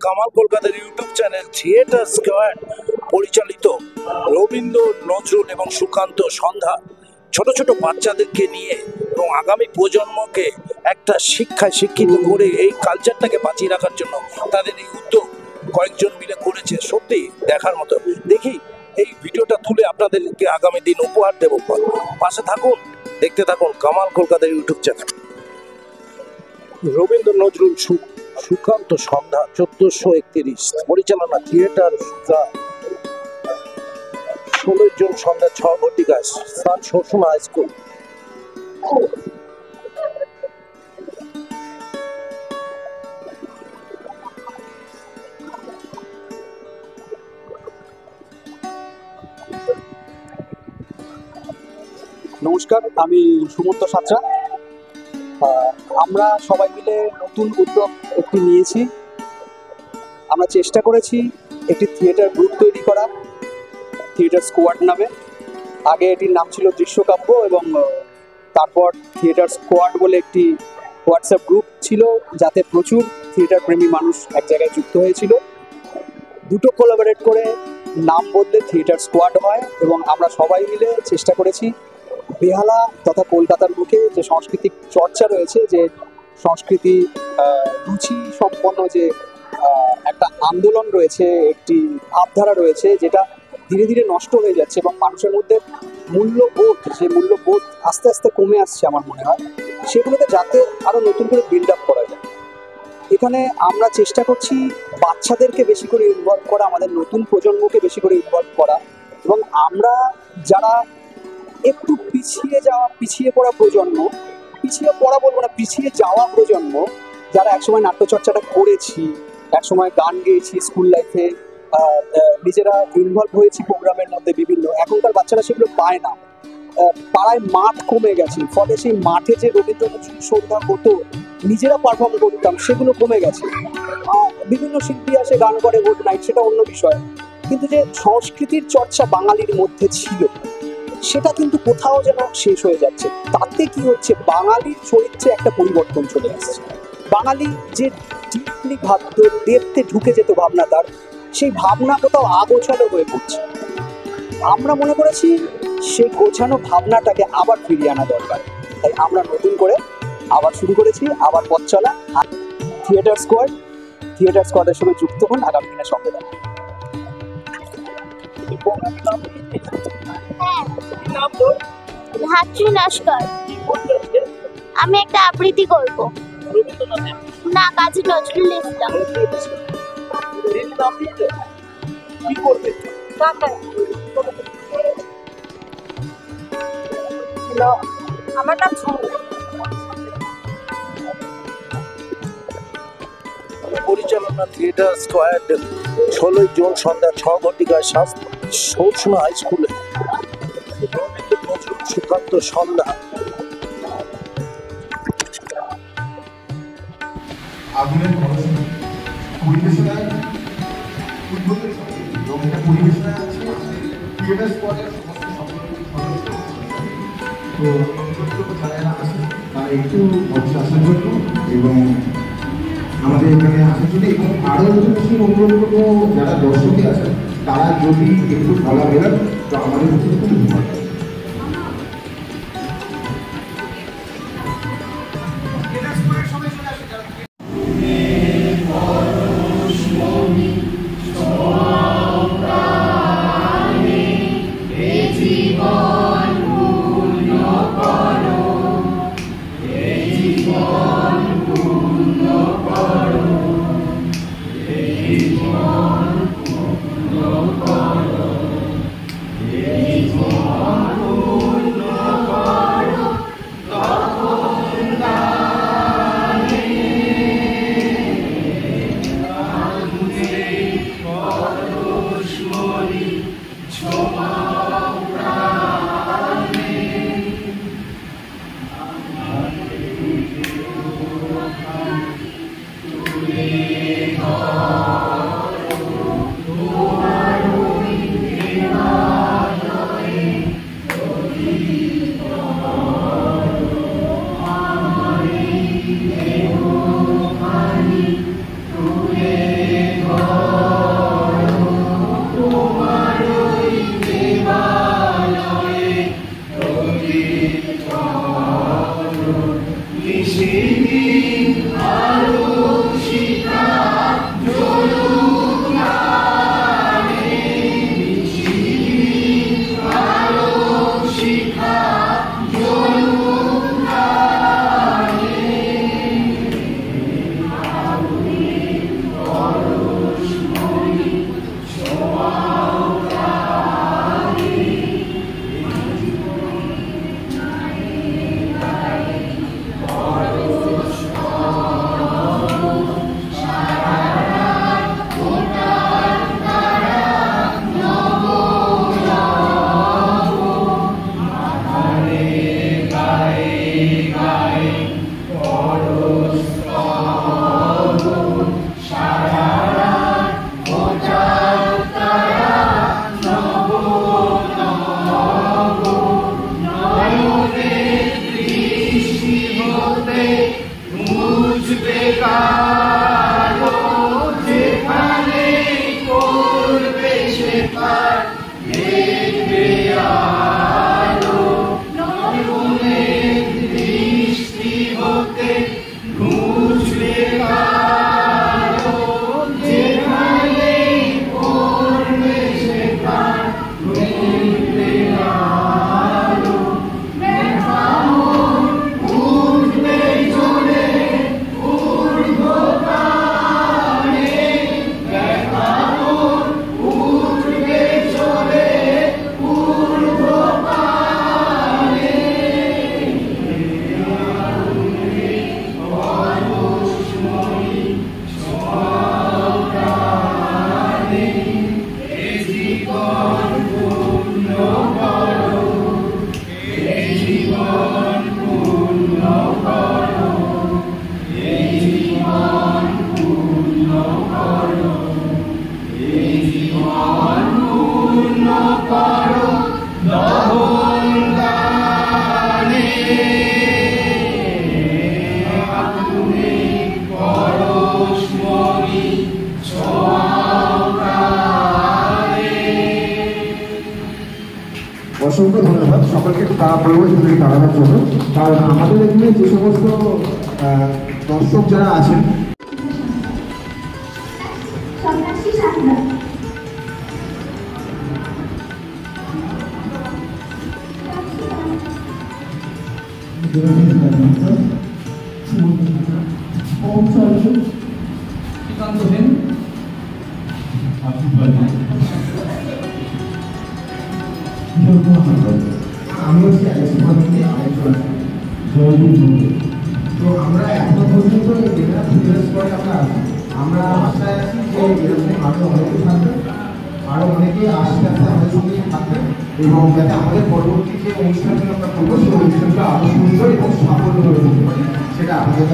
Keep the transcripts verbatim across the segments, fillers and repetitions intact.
কামাল কলকাতার YouTube channel theatre squad পরিচালিত রবীন্দ্র নজরুল এবং সুকান্ত সন্ধ্যা ছোট ছোট বাচ্চাদেরকে নিয়ে এবং আগামী প্রজন্মকে একটা শিক্ষায় শিক্ষিত করে এই কালচারটাকে বাঁচিয়ে রাখার জন্য তাদের এই উদ্যোগ কয়েকজন মিলে করেছে। সত্যি দেখার মতো। দেখি এই ভিডিওটা তুলে আপনাদেরকে আগামী দিন উপহার দেব। পাশে থাকুন, দেখতে থাকুন কামাল কলকাতার ইউটিউব চ্যানেল। রবীন্দ্র নজরুল সুকান্ত সন্ধ্যা চোদ্দশো একত্রিশ পরিচালনা থিয়েটার ষোলো জন সন্ধ্যা ছ ঘটিকায় স্থান সবসময় হাই স্কুল। নমস্কার, আমি সুমন্ত সাঁতরা। আমরা সবাই মিলে নতুন উদ্যোগ একটি নিয়েছি। আমরা চেষ্টা করেছি একটি থিয়েটার গ্রুপ তৈরি করা, থিয়েটার স্কোয়াড নামে। আগে এটির নাম ছিল দৃশ্যকাব্য এবং তারপর থিয়েটার স্কোয়াড বলে একটি হোয়াটসঅ্যাপ গ্রুপ ছিল, যাতে প্রচুর থিয়েটার প্রেমী মানুষ এক জায়গায় যুক্ত হয়েছিল। দুটো কোলাবোরেট করে নাম বদলে থিয়েটার স্কোয়াড হয় এবং আমরা সবাই মিলে চেষ্টা করেছি বেহালা তথা কলকাতার বুকে যে সাংস্কৃতিক চর্চা রয়েছে, যে সংস্কৃতি রুচি সম্পন্ন যে একটা আন্দোলন রয়েছে, একটি ভাবধারা রয়েছে, যেটা ধীরে ধীরে নষ্ট হয়ে যাচ্ছে এবং মানুষের মধ্যে মূল্যবোধ, যে মূল্যবোধ আস্তে আস্তে কমে আসছে আমার মনে হয়, সেগুলোকে যাতে আরও নতুন করে বিল্ড আপ করা যায়। এখানে আমরা চেষ্টা করছি বাচ্চাদেরকে বেশি করে ইনভলভ করা, আমাদের নতুন প্রজন্মকে বেশি করে ইনভলভ করা, এবং আমরা যারা একটু পিছিয়ে যাওয়া পিছিয়ে পড়া প্রজন্ম, পিছিয়ে পড়া বলবো না, পিছিয়ে যাওয়া প্রজন্ম, যারা একসময় নাট্যচর্চাটা করেছি, একসময় গান গেয়েছি স্কুল লাইফে, নিজেরা ইনভলভ হয়েছি প্রোগ্রামের মধ্যে বিভিন্ন, এখনকার বাচ্চারা সেগুলো পায় না। পাড়ায় মাঠ কমে গেছে, ফলে সেই মাঠে যে রবীন্দ্র নজরুল সন্ধ্যা হতো, নিজেরা পারফর্ম করতাম, সেগুলো কমে গেছে। বিভিন্ন শিল্পী আসে গান করে গুড নাইট, সেটা অন্য বিষয়, কিন্তু যে সংস্কৃতির চর্চা বাঙালির মধ্যে ছিল, সেটা কিন্তু কোথাও যেন শেষ হয়ে যাচ্ছে। তাতে কি হচ্ছে, বাঙালির চরিত্রে একটা পরিবর্তন চলে আসছে। বাঙালি যে ডিপলি ভাবত, ডেপথে ঢুকে যেত ভাবনা, তার সেই ভাবনা কোথাও আগোছালো হয়ে পড়ছে। আমরা মনে করেছি সেই গোছানো ভাবনাটাকে আবার ফিরিয়ে আনা দরকার, তাই আমরা নতুন করে আবার শুরু করেছি, আবার পথ চলা। থিয়েটার স্কোয়াড, থিয়েটার স্কোয়াডের সঙ্গে যুক্ত হন, আগামী দিনের সঙ্গে থাকুন। ধাত্রী নস্কর। আমি একটা আবৃত্তি করব। না, কাজী নজরুল ইসলাম। আমার নাম পরিচালনা থিয়েটার স্কোয়াড ষোলো জন সন্ধ্যা ছ ঘটিকায় সবসময় হাই স্কুলে। রবীন্দ্র নজরুল সুকান্ত সন্ধ্যা। আগুনের পরিবেশনায় উদ্যোগের সাথে এবং এটা পরিবেশনায় আছে থিয়েটার স্কোয়াডের সমস্ত সদস্য। তো যারা আসে তারা একটু মঞ্চে আসার জন্য এবং আমাদের এখানে আসার জন্য, এবং আরও একটু বেশি অনুরোধ করবো যারা দর্শকে আছেন তারা যদি একটু বলা বেরোন তো আমাদের হচ্ছে খুব ভালো। অসংখ্য ধন্যবাদ সকলকে। একটু তারা পরিবর্তন থেকে দাঁড়ানোর জন্য, কারণ আমাদের এখানে যে সমস্ত দর্শক যারা আছেন আমি হচ্ছে তো আমরা এখনো পর্যন্ত যেটা ফিটনেস করে আমরা আমরা আশায় আছি যে এরকম আরো অনেকে থাকবে, আরো অনেকে আস্তে আস্তে আমাদের সঙ্গে থাকবে এবং যাতে আমাদের পরবর্তী যে অনুষ্ঠানগুলো আমরা করবো সেই অনুষ্ঠানটা আরো সুন্দর এবং সাফল্য করে তুলতে পারি, সেটা আমাদের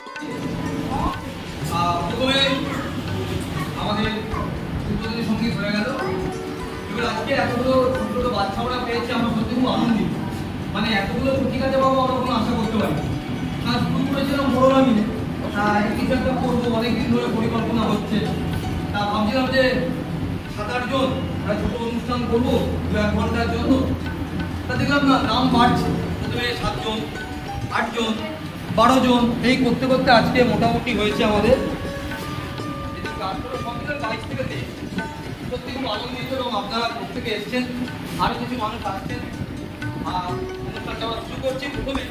আমাদের উদ্বোধনী সঙ্গীত হয়ে গেল। এবার আজকে এতগুলো ছোট ছোট বাচ্চারা পেয়েছে, আমরা সত্যি খুব আনন্দিত। মানে এতগুলো প্রতিকাতে পাবো আমরা কোনো আশা করতে পারি না। শুরু করেছিলাম বড়রা মিলে কিছু একটা করবো, অনেকদিন ধরে পরিকল্পনা হচ্ছে। তা ভাবছিলাম যে সাত আটজন একটা ছোটো অনুষ্ঠান করবো দু এক ঘন্টার জন্য। তা দেখলাম না, নাম বাড়ছে। প্রথমে সাতজন, আটজন, বারো জন, এই করতে করতে আজকে মোটামুটি হয়েছে আমাদের বাইশ থেকে তেইশ। সত্যি খুব আনন্দিত এবং আপনারা প্রত্যেকে এসছেন, আরও কিছু মানুষ আসছেন। আর অনুষ্ঠানটা আমরা শুরু করছি প্রথমে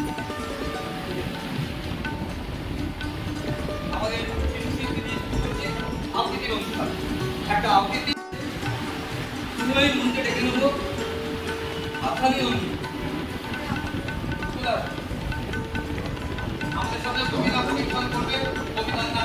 আমাদের আবৃত্তির অনুষ্ঠান। একটা আবৃত্তি সুময় মন্ত্রে ডেকে নেব। আসানি আমাদের সাথে কবিতা পরীক্ষণ করবে। কবিতার নাম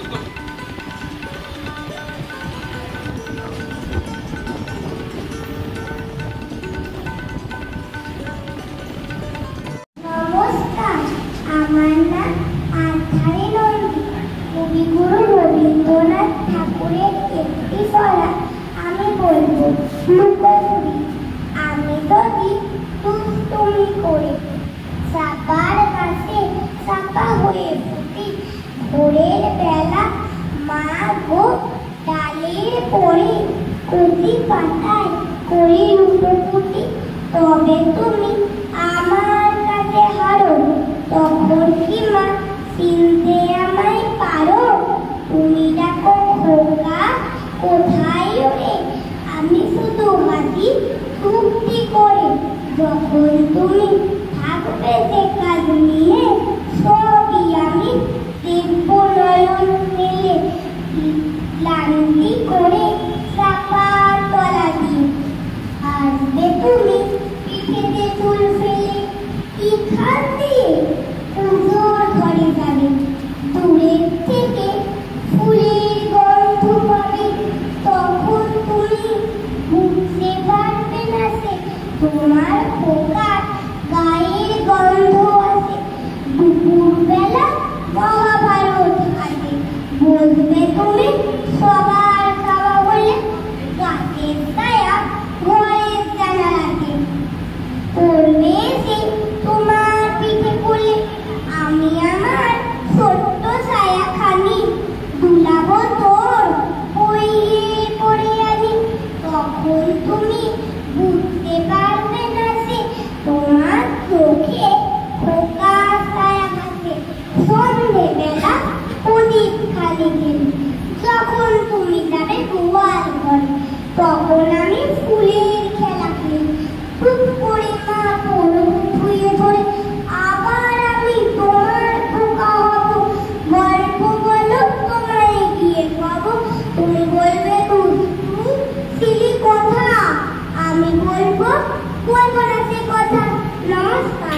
কবিগুরু রবীন্দ্রনাথ ঠাকুরের একটি সরা আমি বলবো লুকোচুরি। আমি যদি তুমি করে সাপার কাছে সাপা হয়ে ফুটি, ভোরের বেলা মা গো ডালের পরে কচি পাতায় করি লুকোচুরি। তবে তুমি আমার কাছে হারো, তখন কি মা চিনতে আমায় পারো? তুমি ডাকো খোকা কোথায় ওরে, আমি শুধু হাতি চুক্তি করে। যখন তুমি থাকবে সে কাজ নিয়ে, সবই আমি দেখব নয়ন মেলে। ক্লান্তি করে চাপার তলা দিয়ে আসবে তুমি পিঠেতে চুল ফেলে। এখান দিয়ে পুজোর ঘরে যাবে, দূরের থেকে ফুলের গন্ধ পাবে। তখন তুমি বুঝতে পারবে না সে তোমার খোকার গায়ের গন্ধ আছে। দুপুরবেলা মহাভারত আছে, বলবে তুমি সবার খাওয়া বলে। গাছের ছায়া ঘরের জানালাতে পড়বে সে তোমার পিঠে কোলে। আমি আমার ছোট্ট ছায়া খানি দুলাবো তোর বইয়ে পড়ে আনি। তখন তুমি বুঝতে পারবে না সে তোমার চোখে খোকা ছায়া আছে। সন্ধেবেলা প্রদীপ খালি গেল, যখন তুমি যাবে গোয়াল ঘরে, তখন আমি ফুলের খেলা খেলি। টুক করে মা পড়ো ধুয়ে ধরে, আবার আমি তোমার খোকা হব। গল্প বলো তোমায় গিয়ে পাবো, তুমি বলবে দুষ্টু ছিলি কথা, আমি বলবো বলবো না সে কথা। নমস্কার।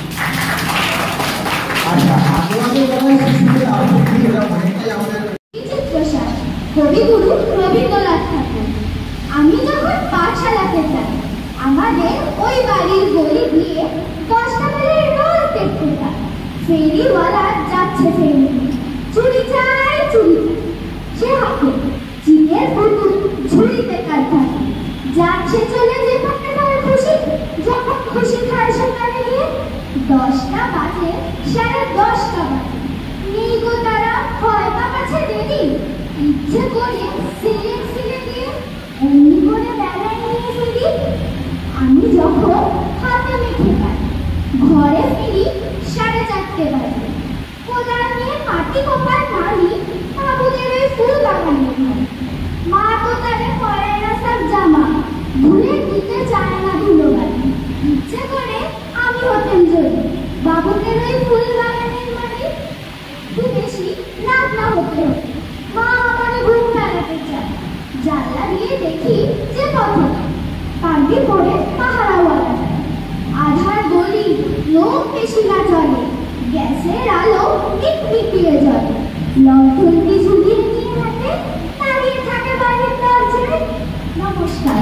আচ্ছা, আপনাদের কথা শিশুদের আবৃত্তি এটা অনেকটাই আমাদের চিত্রসার কবিগুরু রবীন্দ্রনাথ ঠাকুর। আমি যখন পাঠশালাতে যাই, আমাদের ওই বাড়ির গলি দিয়ে দশটা বেলা রোজ দেখতে পাই ফেরিওয়ালা যাচ্ছে ফেরি, চুরি চাই চুরি চাই। সে হাতে চিনের পুতুল ঝুড়িতে কাজ থাকে, যাচ্ছে চলে যেখানে তার খুশি, যখন খুশি খায় সেখানে গিয়ে। দশটা বাজে, সাড়ে দশটা বাজে, নেই গো তারা, হয় বা কাছে দেরি। ইচ্ছে করে সিলে সিলে দিয়ে অমনি করে বেড়ায় নিয়ে ফিরি। আমি যখন হাতে মেখে পাই, ঘরে ফিরি সাড়ে চারটে বাজে। কোদাল নিয়ে মাটি কোপার নাড়ি বাবুদের ওই ফুল বাগানে ঘর। মা তো তারে পরে না সব জামা, ভুলে দিতে চায় না ধুলোবালি। ইচ্ছে করে আমি হতেন জড়ি বাবুদের ওই ফুল বাগানের মানে। একটু বেশি রাত না হতে হতে মা আমার ঘুম বেড়াতে চায়। জানলা দিয়ে দেখি যে পথটা পান্ডি পড়ে পাহারাওয়ালা। আধার গলি, লোক বেশি না চলে, গ্যাসের আলো টিকটিকিয়ে জ্বলে। লণ্ঠনটি ঝুলিয়ে নিয়ে হাতে দাঁড়িয়ে থাকে বাড়ির দরজায়। নমস্কার।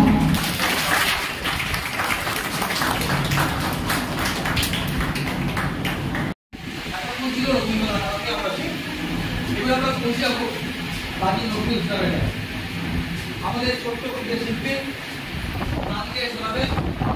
এখন ছিল রবীন্দ্রনাথ আমরা এগুলো আমরা পৌঁছে যাবো বাকি নতুন হিসাবে। আমাদের ছোট্ট যে শিল্পী নাম দিয়ে শোনাবে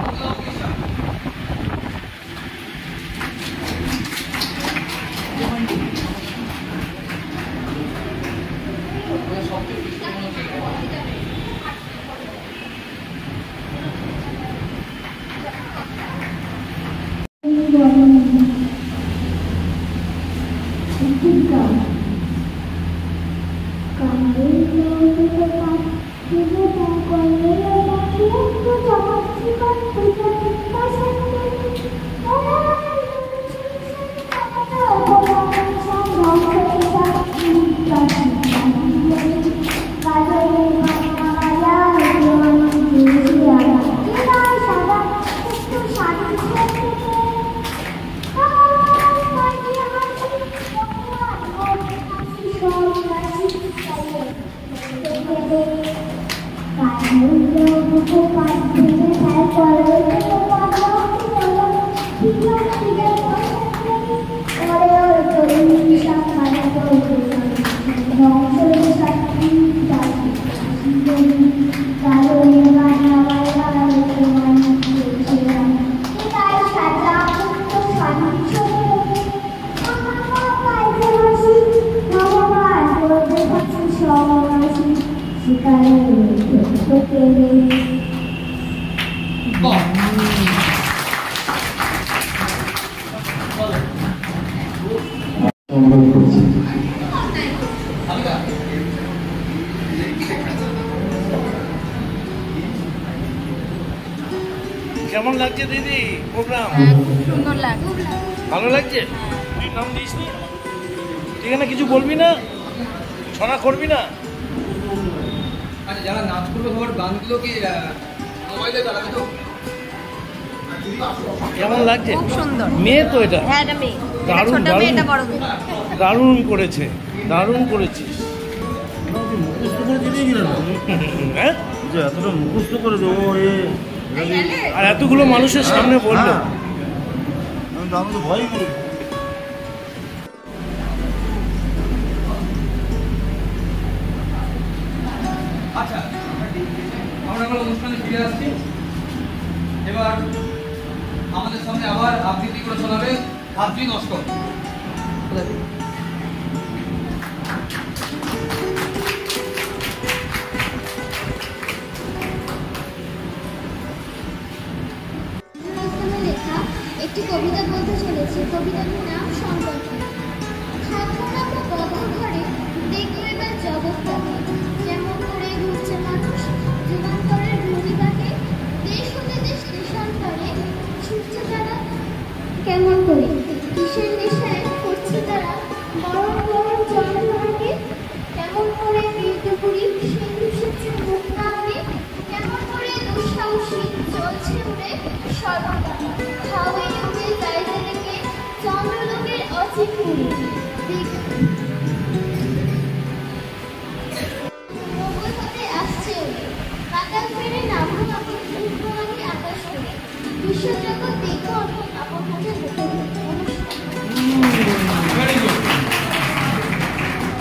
কেমন লাগছে দিদি প্রোগ্রাম? সুন্দর লাগছে, ভালো লাগছে? তুই নাম দিস নি? ঠিক আছে, কিছু বলবি না? ছড়া করবি না? আচ্ছা, যারা নাচ করবে সবার গানগুলো কি মোবাইলে চালাবে তো? কেমন লাগছে? খুব সুন্দর। মেয়ে তো এটা হ্যাঁ, এটা মেয়ে। এটা দারুণ, ছোট মেয়ে, এটা বড় মেয়ে। দারুণ করেছে, দারুণ করেছিস। মুখস্থ করে দিয়ে দিয়েছিল না হ্যাঁ, যে এতটা মুখস্থ করে দেবো এ আর এতগুলো মানুষের সামনে বললো। হ্যাঁ। আমি তো আমি তো ভয়ই করি। আচ্ছা, আমরা আমার অনুষ্ঠানে ফিরে আসছি। এবার আমাদের সামনে আবার আবৃত্তি করে শোনাবে হাজরি নস্কর। লেখা একটি কবিতা বলতে চলেছে। কবিতাটির নাম সংকল্পনা। থাকবো না তো বদ্ধ ঘরে, দেখবো এবার জগৎটাকে যেমন করে ঘুরছে মানুষ যুগান্তরের ঘূর্ণিপাকে। দেশ হতে দেশ দেশান্তরে ছুটছে তারা কেমন করে, কিসের নেশায় করছে তারা বরং বরং জনগণকে। কেমন করে বীরদুপুরি সিন্ধু সেচে মুখ নামে, কেমন করে দুঃসাহসী চলছে উড়ে সর্বদা হাওয়ে উড়ে যায় থেকে চন্দ্রলোকের অচিন মুড়ে। মঙ্গল হতে আসছে উড়ে বাতাস বেড়ে নামো নামো উগ্রবাদী আকাশ করে। বিশ্বজগৎ দেখো আপন হাতে হতে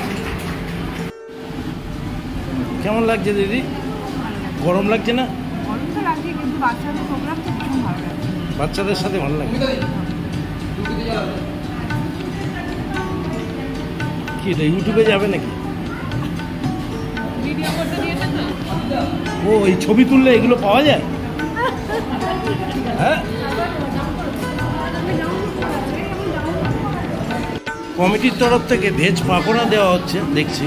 কেমন লাগছে দিদি? গরম লাগছে না? কিন্তু বাচ্চাদের প্রোগ্রাম তো ভীষণ ভালো লাগে। বাচ্চাদের সাথে ভালো লাগে। কি এটা ইউটিউবে যাবে নাকি? ভিডিও করতে দিয়েছে তো। ও এই ছবি তুললে এগুলো পাওয়া যায়? হ্যাঁ, কমিটির তরফ থেকে ভেজ পাকোড়া দেওয়া হচ্ছে দেখছি।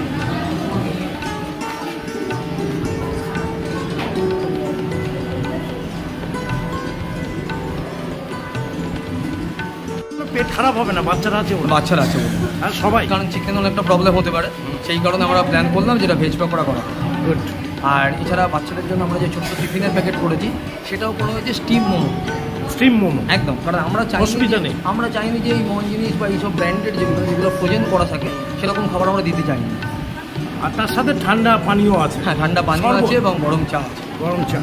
পেট খারাপ হবে না? বাচ্চারা আছে ওরা? বাচ্চারা আছে বলে। আর সবাই কারণ চিকেন হলে একটা প্রবলেম হতে পারে, সেই কারণে আমরা প্ল্যান করলাম যেটা ভেজ পকোড়া করা হবে। গুড। আর এছাড়া বাচ্চাদের জন্য আমরা যে ছোট্ট টিফিনের প্যাকেট করেছি সেটাও করা হয়েছে স্টিম মোমো। স্টিম মোমো একদম, কারণ আমরা চাই অসুবিধা নেই। আমরা চাইনি যে এই মন জিনিস বা এইসব ব্র্যান্ডেড যেগুলো যেগুলো ফ্রোজেন করা থাকে সেরকম খাবার আমরা দিতে চাই না। আর তার সাথে ঠান্ডা পানীয় আছে। হ্যাঁ, ঠান্ডা পানি শরবত। আছে এবং গরম চা আছে। গরম চা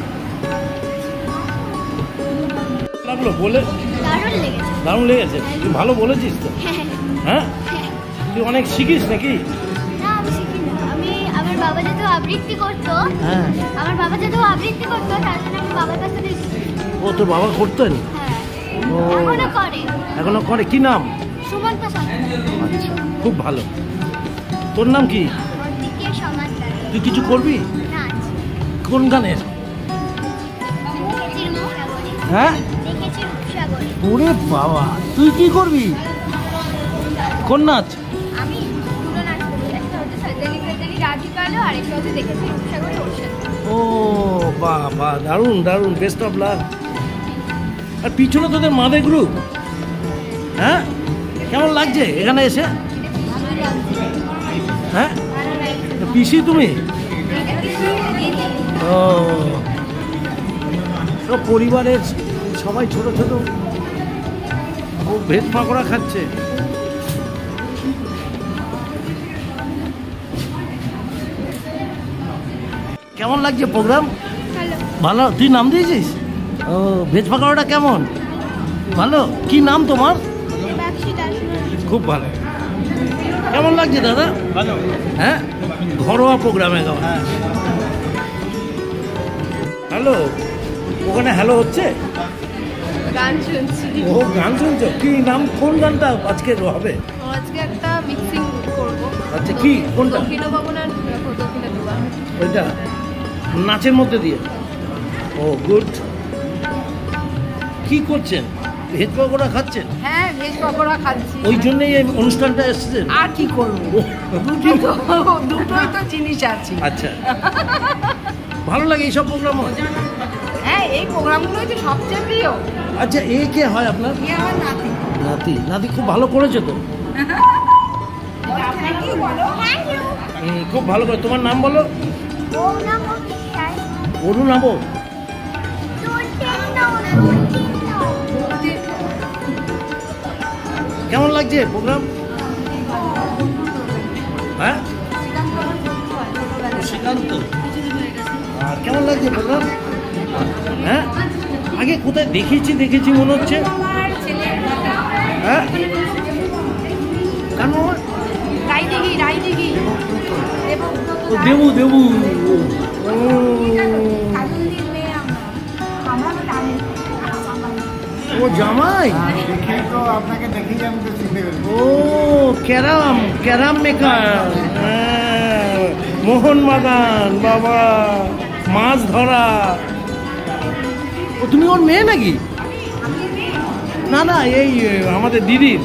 লাগলো বলে? দারুণ লেগেছে। দারুণ লেগেছে। তুই ভালো বলেছিস তো। হ্যাঁ, তুই অনেক শিখিস নাকি? না আমি শিখি না, আমি আমার বাবা যেহেতু আবৃত্তি করতো, হ্যাঁ। আমার বাবা যেহেতু আবৃত্তি করতো তার জন্য আমি বাবার কাছ থেকে শিখেছি। ও তোর বাবা করতেন? হ্যাঁ, ও এখনো করে। এখনো করে? কি নাম? সুমন্ত সরকার। আচ্ছা, খুব ভালো। তোর নাম কি? দিকে সমাজদার তুই কিছু করবি? নাচ কোন গানের? দেখেছি রূপসাগরে। হ্যাঁ, দেখেছি রূপসাগরে। ওরে বাবা, তুই কি করবি? কোন নাচ? আমি দুটো নাচ করি, একটা হচ্ছে সার্জারি সার্জারি রাধিকা আলো, আরেকটা হচ্ছে দেখেছি রূপসাগরে ওর সাথে। ও বাহ বাহ, দারুণ দারুণ, বেস্ট অফ লাক। আর পিছনে তোদের মাদে গ্রুপ, হ্যাঁ কেমন লাগছে এখানে এসে? ভালো লাগছে, হ্যাঁ, ভালো লাগছে। পিসি তুমি? এটা কিছু দিদি। ও সব পরিবারের সবাই ছোট ছোট ও ভেজ পাকোড়া খাচ্ছে। কেমন লাগছে প্রোগ্রাম? ভালো। ভালো। তুই নাম দিয়েছিস? ও ভেজ পাকোড়াটা কেমন? ভালো। কি নাম তোমার? বাক্সি দাস। খুব ভালো। কেমন লাগছে দাদা? ভালো। হ্যাঁ, ঘরোয়া প্রোগ্রামে গাও। হ্যাঁ, হ্যালো, ওখানে হ্যালো হচ্ছে? গান শুনছি। ও গান শুনছো? কি নাম? কোন গানটা আজকে হবে? আজকে একটা মিক্সিং করবো। আচ্ছা, কি কোনটা? দক্ষিণ ভবন আর দক্ষিণে দুবা। ওইটা নাচের মধ্যে দিয়ে? ও গুড। কি করছেন? ভেজ পকোড়া খাচ্ছেন? হ্যাঁ, ভেজ পকোড়া খাচ্ছি। ওই জন্যই এই অনুষ্ঠানটা এসেছেন? আর কি করবো, দুটোই তো দুটোই তো জিনিস আছে। আচ্ছা, ভালো লাগে এইসব প্রোগ্রাম? হ্যাঁ, এই প্রোগ্রামগুলোই তো সবচেয়ে প্রিয়। আচ্ছা, এ কে হয় আপনার? কি আমার নাতি। নাতি? নাতি খুব ভালো করেছে তো। থ্যাংক ইউ বলো। হুম, খুব ভালো করে। তোমার নাম বলো? ও নাম অভিষেক। অরু নামো? কেমন লাগছে প্রোগ্রাম? হ্যাঁ, শ্রীকান্ত। আর কেমন লাগছে প্রোগ্রাম? হ্যাঁ, আগে কোথায় দেখেছি দেখেছি মনে হচ্ছে। হ্যাঁ, কেন? রাইদিঘি রাইদিঘি ও দেবু দেবু। ও কাজলদির মেয়ে আমরা। আমরা তো জানি। ও জামাই? দেখেই তো আপনাকে দেখেই আমি তো চিনতে পেরেছি। ও ক্যারাম ক্যারাম মেকার। হ্যাঁ, মোহন বাগান বাবা, মাছ ধরা। ও তুমি ওর মেয়ে নাকি? না না, এই আমাদের দিদির।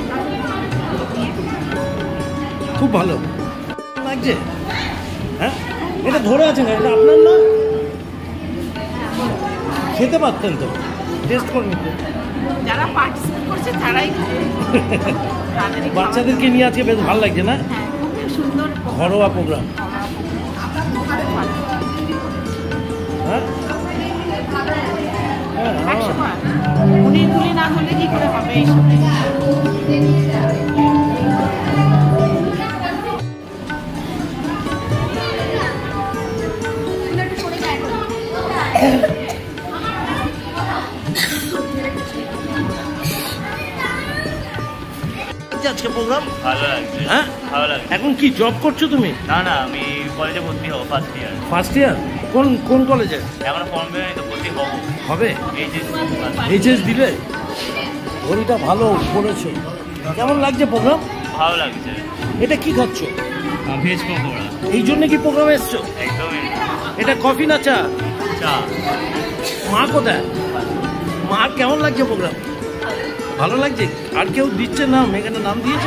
খুব ভালো লাগছে। হ্যাঁ, এটা ধরে আছেন, এটা আপনার না? খেতে পারতেন তো, টেস্ট করে নিতেন। যারা পার্টিসিপেট করছে তারাই তাদেরই খাওয়া- বাচ্চাদেরকে নিয়ে আজকে বেশ ভালো লাগছে না? হ্যাঁ, খুব সুন্দর ঘরোয়া প্রোগ্রাম। হ্যাঁ, হ্যাঁ, একশো হ্যাঁ। বার। উনি তুলি না হলে কি করে হবে এইসব? আজকে প্রোগ্রাম ভালো লাগছে। হ্যাঁ, ভালো লাগছে। এখন কি জব করছো তুমি? না না, আমি কলেজে ভর্তি হবো ফার্স্ট ইয়ার। First year? কোন কোন কলেজে এখন ফর্ম বেরোয়নি তো ভর্তি হবো হবে? এই যে এইচএস দিলে? ঘড়িটা ভালো পড়েছো। কেমন লাগছে প্রোগ্রাম? ভালো লাগছে। এটা কি খাচ্ছ? ভেজ পকোড়া। এই জন্য কি প্রোগ্রামে এসছো? একদমই। এটা কফি না চা? চা। মা কোথায়? মা কেমন লাগছে প্রোগ্রাম? ভালো লাগছে। আর কেউ দিচ্ছে নাম? এখানে নাম দিয়েছে?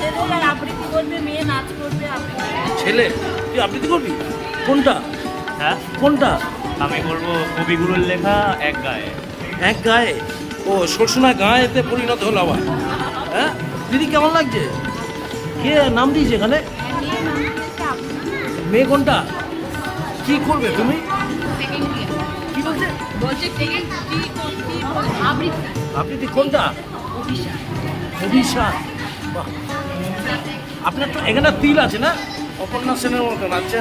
ছেলে? তুই আবৃত্তি করবি? কোনটা? হ্যাঁ কোনটা? আমি করবো কবিগুরুর লেখা এক গায়ে। এক গায়ে? ও সরসোনা গায়েতে পরিণত হলো আবার। হ্যাঁ দিদি কেমন লাগছে? কে নাম দিয়েছে এখানে? মেয়ে কোনটা? কি করবে তুমি? কি বলছে? আবৃত্তি কোনটা? অভিশা। বাহ, আপনার তো এখানে তিল আছে না? অপর্ণা সেনের মতন। আচ্ছা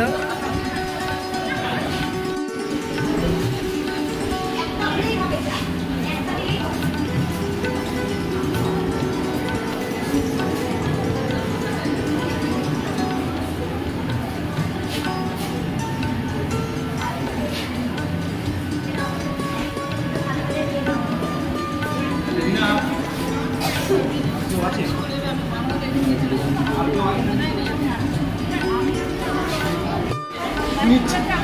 নিচ্ছে